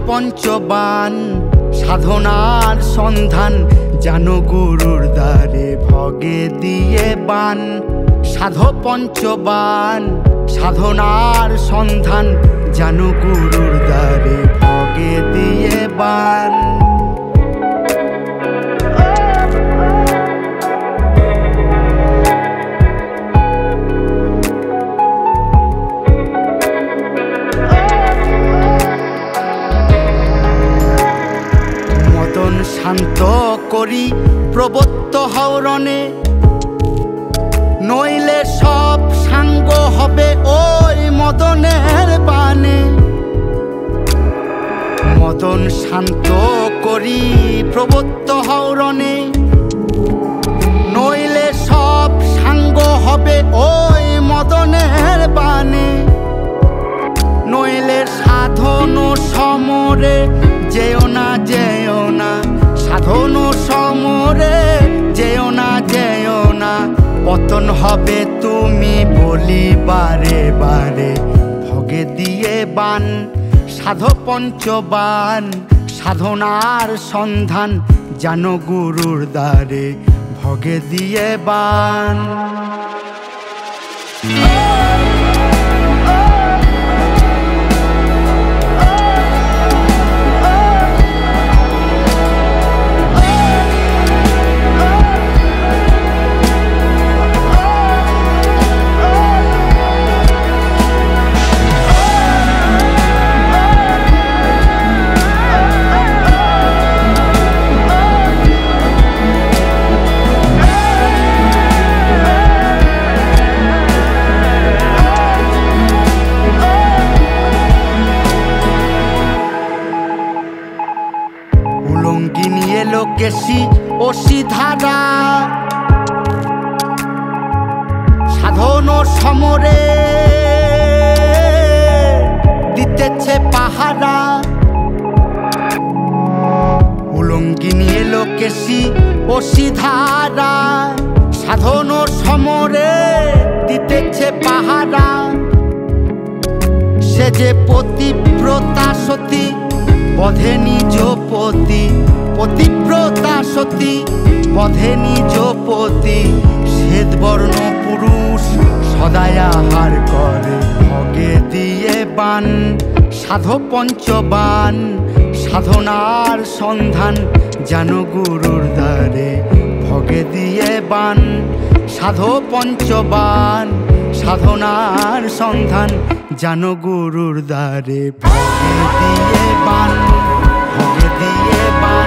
পঞ্চবান সাধনার সন্ধান জানো গুরুর দ্বারে ভগে দিয়ে বান। সাধো পঞ্চবান সাধনার সন্ধান জানো গুরুর দ্বারে ভগে দিয়ে বান। মদন শান্ত করি প্রবত্ত হরণে, নইলে সব সাঙ্গ হবে ওই মদনের বানে। মদন শান্ত করি প্রবত্ত হরণে, নইলে সব সাঙ্গ হবে ওই মদনের বানে। নইলে সাধন সমরে যেও না যেও না, সাধন সমরে যেও না যেও না। পতন হবে তুমি বলি বারে বারে ভগে দিয়ে বান। সাধো পঞ্চবান সাধনার সন্ধান জানো গুরুর দ্বারে ভগে দিয়ে বান। কেশি ও সিধারা সাধন সমরে দিতেছে পাহারা। উলঙ্গিনী এলো কেশি ও সিধারা সাধন সমরে দিতেছে পাহারা। সে যে পতিব্রতা সতী বধে নিজ পতি, পতিব্রতা সতী বধে নিজ পতি। শ্বেতবর্ণ পুরুষ সদাই আহার করে ভগে দিয়ে বান। সাধো পঞ্চবান সাধনার সন্ধান জানো গুরুর দ্বারে ভগে দিয়ে বান। সাধো পঞ্চবান সাধনার সন্ধান জানো গুরুর দ্বারে ভগে দিয়ে বান, ভগে দিয়ে বান।